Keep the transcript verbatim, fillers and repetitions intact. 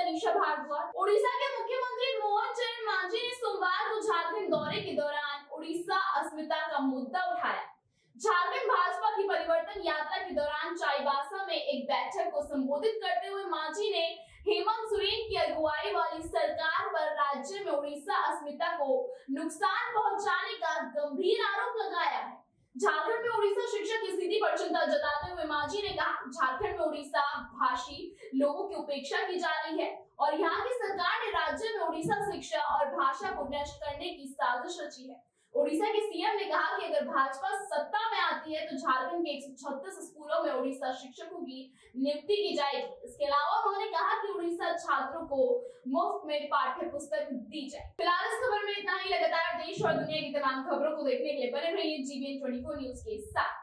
तनीषा भारद्वाज। उड़ीसा के मुख्यमंत्री मोहन चरण मांझी ने सोमवार को झारखंड दौरे के दौरान उड़ीसा अस्मिता का मुद्दा उठाया। झारखंड भाजपा की परिवर्तन यात्रा के दौरान चाईबासा में एक बैठक को संबोधित करते हुए मांझी ने हेमंत सोरेन की अगुवाई वाली सरकार पर राज्य में उड़ीसा अस्मिता को नुकसान पहुंचाने का गंभीर आरोप लगाया है। झारखंड में उड़ीसा शिक्षा की स्थिति पर चिंता जताते हुए मांझी ने कहा, झारखंड में उड़ीसा भाषी लोगों की उपेक्षा की जा रही है और यहाँ की सरकार ने राज्य में उड़ीसा शिक्षा और भाषा को नष्ट करने की साजिश रची है। उड़ीसा के सीएम ने कहा कि अगर भाजपा सत्ता में आती है तो झारखंड के एक सौ छत्तीस स्कूलों में उड़ीसा शिक्षकों की नियुक्ति की जाएगी। इसके अलावा उन्होंने कहा कि उड़ीसा छात्रों को मुफ्त में पाठ्य पुस्तक दी जाए। फिलहाल इस खबर में इतना ही। लगातार देश और दुनिया की तमाम खबरों को देखने के लिए बने रहिए जीबीएन चौबीस न्यूज के साथ।